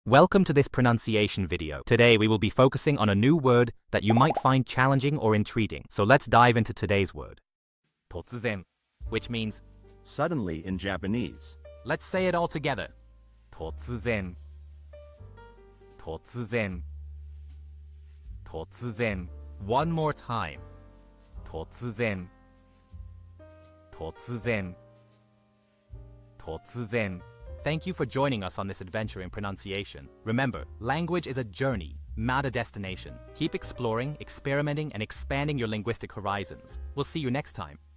Welcome to this pronunciation video. Today we will be focusing on a new word that you might find challenging or intriguing. So let's dive into today's word. Totsuzen, which means suddenly in Japanese. Let's say it all together. Totsuzen. Totsuzen. Totsuzen. One more time. Totsuzen. Totsuzen. Totsuzen. Thank you for joining us on this adventure in pronunciation. Remember, language is a journey, not a destination. Keep exploring, experimenting, and expanding your linguistic horizons. We'll see you next time.